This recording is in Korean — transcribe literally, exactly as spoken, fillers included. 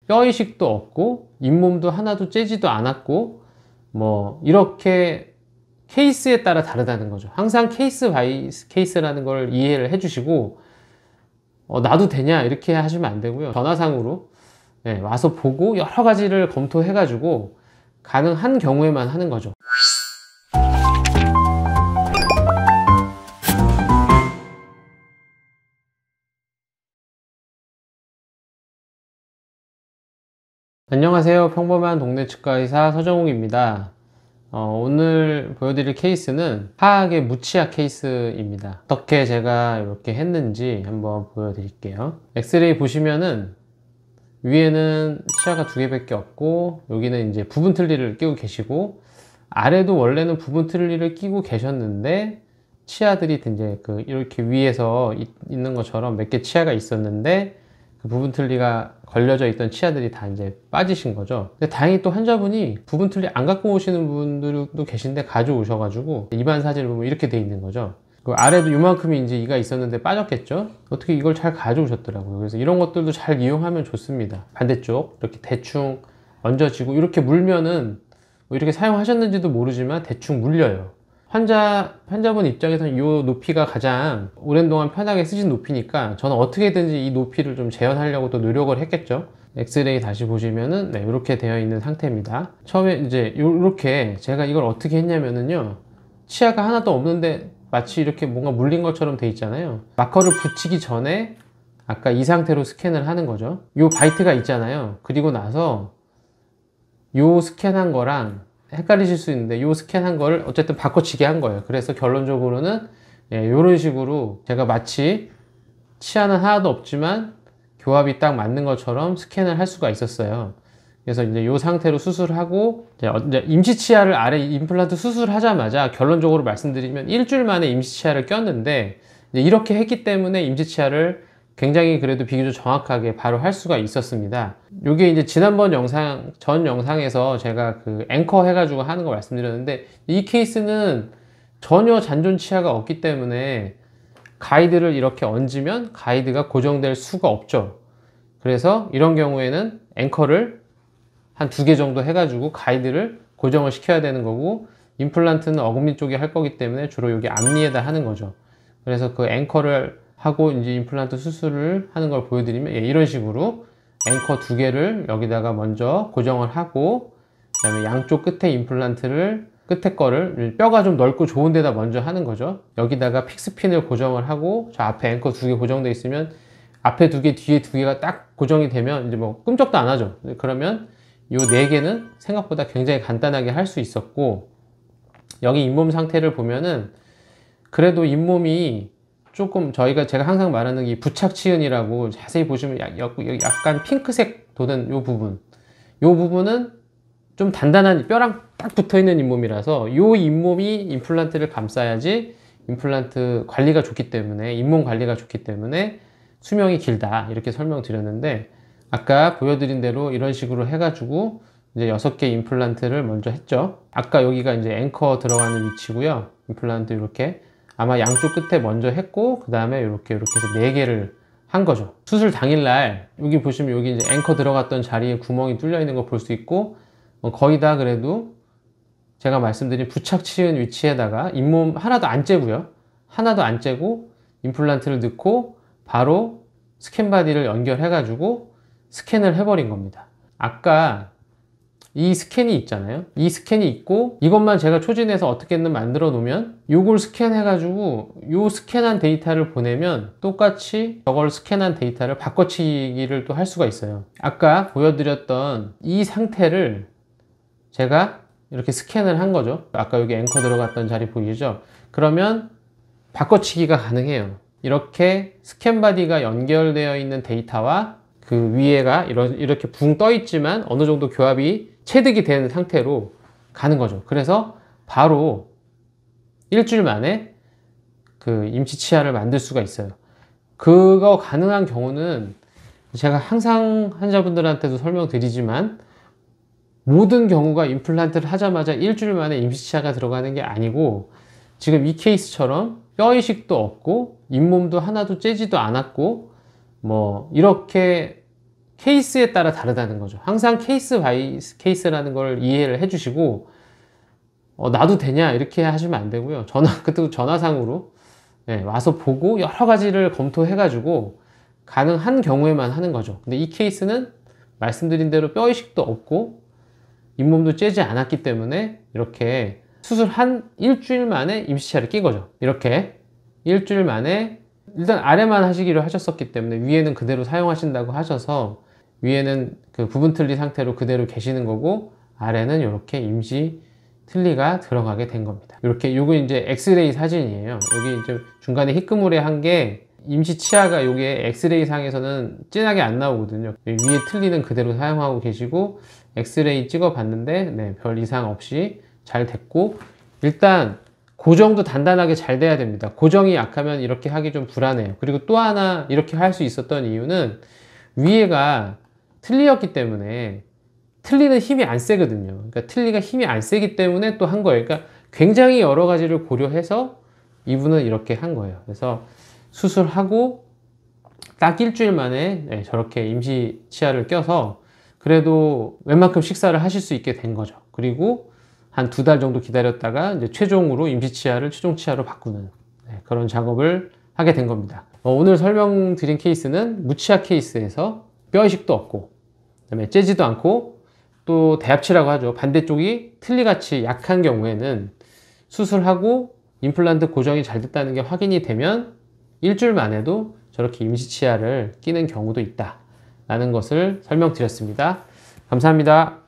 뼈이식도 없고 잇몸도 하나도 째지도 않았고 뭐 이렇게 케이스에 따라 다르다는 거죠. 항상 케이스 바이 케이스라는 걸 이해를 해 주시고 어, 나도 되냐 이렇게 하시면 안 되고요. 전화상으로 네, 와서 보고 여러 가지를 검토해 가지고 가능한 경우에만 하는 거죠. 안녕하세요. 평범한 동네 치과의사 서정욱입니다. 어, 오늘 보여드릴 케이스는 하악의 무치아 케이스입니다. 어떻게 제가 이렇게 했는지 한번 보여드릴게요. 엑스레이 보시면은 위에는 치아가 두 개밖에 없고 여기는 이제 부분 틀니를 끼고 계시고 아래도 원래는 부분 틀니를 끼고 계셨는데 치아들이 이제 그 이렇게 위에서 있, 있는 것처럼 몇 개 치아가 있었는데 그 부분 틀니가 걸려져 있던 치아들이 다 이제 빠지신 거죠. 근데 다행히 또 환자분이 부분 틀니 안 갖고 오시는 분들도 계신데 가져오셔가지고 입안 사진을 보면 이렇게 돼 있는 거죠. 그 아래도 요만큼이 이제 이가 있었는데 빠졌겠죠. 어떻게 이걸 잘 가져오셨더라고요. 그래서 이런 것들도 잘 이용하면 좋습니다. 반대쪽 이렇게 대충 얹어지고 이렇게 물면은 뭐 이렇게 사용하셨는지도 모르지만 대충 물려요. 환자, 환자분 입장에서는 이 높이가 가장 오랜 동안 편하게 쓰신 높이니까 저는 어떻게든지 이 높이를 좀 재현하려고 또 노력을 했겠죠. 엑스레이 다시 보시면은 네, 이렇게 되어 있는 상태입니다. 처음에 이제 이렇게 제가 이걸 어떻게 했냐면은요, 치아가 하나도 없는데 마치 이렇게 뭔가 물린 것처럼 돼 있잖아요. 마커를 붙이기 전에 아까 이 상태로 스캔을 하는 거죠. 요 바이트가 있잖아요. 그리고 나서 요 스캔한 거랑 헷갈리실 수 있는데 요 스캔한 거를 어쨌든 바꿔치기 한 거예요. 그래서 결론적으로는 예, 이런 식으로 제가 마치 치아는 하나도 없지만 교합이 딱 맞는 것처럼 스캔을 할 수가 있었어요. 그래서 이제 요 상태로 수술하고 이제 임시 치아를 아래 임플란트 수술하자마자 결론적으로 말씀드리면 일주일 만에 임시 치아를 꼈는데 이제 이렇게 했기 때문에 임시 치아를 굉장히 그래도 비교적 정확하게 바로 할 수가 있었습니다. 요게 이제 지난번 영상, 전 영상에서 제가 그 앵커 해가지고 하는 거 말씀드렸는데 이 케이스는 전혀 잔존 치아가 없기 때문에 가이드를 이렇게 얹으면 가이드가 고정될 수가 없죠. 그래서 이런 경우에는 앵커를 한 두 개 정도 해가지고 가이드를 고정을 시켜야 되는 거고 임플란트는 어금니 쪽에 할 거기 때문에 주로 여기 앞니에다 하는 거죠. 그래서 그 앵커를 하고 이제 임플란트 수술을 하는 걸 보여드리면 예, 이런 식으로 앵커 두 개를 여기다가 먼저 고정을 하고 그 다음에 양쪽 끝에 임플란트를 끝에 거를 뼈가 좀 넓고 좋은 데다 먼저 하는 거죠. 여기다가 픽스핀을 고정을 하고 저 앞에 앵커 두 개 고정돼 있으면 앞에 두 개 뒤에 두 개가 딱 고정이 되면 이제 뭐 끔쩍도 안 하죠. 그러면 요 네 개는 생각보다 굉장히 간단하게 할 수 있었고 여기 잇몸 상태를 보면은 그래도 잇몸이 조금 저희가 제가 항상 말하는 이 부착치은이라고 자세히 보시면 약간 핑크색 도는 요 부분 요 부분은 좀 단단한 뼈랑 딱 붙어있는 잇몸이라서 요 잇몸이 임플란트를 감싸야지 임플란트 관리가 좋기 때문에 잇몸 관리가 좋기 때문에 수명이 길다 이렇게 설명드렸는데 아까 보여드린 대로 이런 식으로 해가지고 이제 여섯 개 임플란트를 먼저 했죠. 아까 여기가 이제 앵커 들어가는 위치고요. 임플란트 이렇게 아마 양쪽 끝에 먼저 했고 그 다음에 이렇게 이렇게 해서 네 개를 한 거죠. 수술 당일날 여기 보시면 여기 이제 앵커 들어갔던 자리에 구멍이 뚫려 있는 거 볼 수 있고 어, 거의 다 그래도 제가 말씀드린 부착 치은 위치에다가 잇몸 하나도 안 째고요. 하나도 안 째고 임플란트를 넣고 바로 스캔 바디를 연결해 가지고 스캔을 해버린 겁니다. 아까 이 스캔이 있잖아요. 이 스캔이 있고 이것만 제가 초진해서 어떻게든 만들어 놓으면 요걸 스캔해 가지고 요 스캔한 데이터를 보내면 똑같이 저걸 스캔한 데이터를 바꿔치기를 또 할 수가 있어요. 아까 보여드렸던 이 상태를 제가 이렇게 스캔을 한 거죠. 아까 여기 앵커 들어갔던 자리 보이죠? 그러면 바꿔치기가 가능해요. 이렇게 스캔 바디가 연결되어 있는 데이터와 그 위에가 이렇게 붕 떠 있지만 어느 정도 교합이 체득이 된 상태로 가는 거죠. 그래서 바로 일주일 만에 그 임시 치아를 만들 수가 있어요. 그거 가능한 경우는 제가 항상 환자분들한테도 설명드리지만 모든 경우가 임플란트를 하자마자 일주일 만에 임시 치아가 들어가는 게 아니고 지금 이 케이스처럼 뼈이식도 없고 잇몸도 하나도 째지도 않았고 뭐 이렇게 케이스에 따라 다르다는 거죠. 항상 케이스 바이 케이스라는 걸 이해를 해주시고, 어, 나도 되냐 이렇게 하시면 안 되고요. 전화 그때도 전화상으로 네, 와서 보고 여러 가지를 검토해 가지고 가능한 경우에만 하는 거죠. 근데 이 케이스는 말씀드린 대로 뼈 이식도 없고 잇몸도 째지 않았기 때문에 이렇게 수술 한 일주일 만에 임시치아를 낀 거죠. 이렇게 일주일 만에 일단 아래만 하시기로 하셨었기 때문에 위에는 그대로 사용하신다고 하셔서 위에는 그 부분 틀니 상태로 그대로 계시는 거고, 아래는 이렇게 임시 틀니가 들어가게 된 겁니다. 이렇게 요거 이제 엑스레이 사진이에요. 여기 이제 중간에 희끄무레 한 게 임시 치아가 요게 엑스레이 상에서는 진하게 안 나오거든요. 위에 틀니는 그대로 사용하고 계시고, 엑스레이 찍어 봤는데 네, 별 이상 없이 잘 됐고, 일단 고정도 단단하게 잘 돼야 됩니다. 고정이 약하면 이렇게 하기 좀 불안해요. 그리고 또 하나 이렇게 할 수 있었던 이유는 위에가 틀니였기 때문에, 틀니는 힘이 안 세거든요. 그러니까 틀니가 힘이 안 세기 때문에 또 한 거예요. 그러니까 굉장히 여러 가지를 고려해서 이분은 이렇게 한 거예요. 그래서 수술하고 딱 일주일 만에 네, 저렇게 임시 치아를 껴서 그래도 웬만큼 식사를 하실 수 있게 된 거죠. 그리고 한 두 달 정도 기다렸다가 이제 최종으로 임시 치아를 최종 치아로 바꾸는 네, 그런 작업을 하게 된 겁니다. 어, 오늘 설명드린 케이스는 무치아 케이스에서 뼈 이식도 없고, 그다음에 째지도 않고, 또 대합치라고 하죠. 반대쪽이 틀니같이 약한 경우에는 수술하고 임플란트 고정이 잘 됐다는 게 확인이 되면 일주일 만에도 저렇게 임시치아를 끼는 경우도 있다 라는 것을 설명드렸습니다. 감사합니다.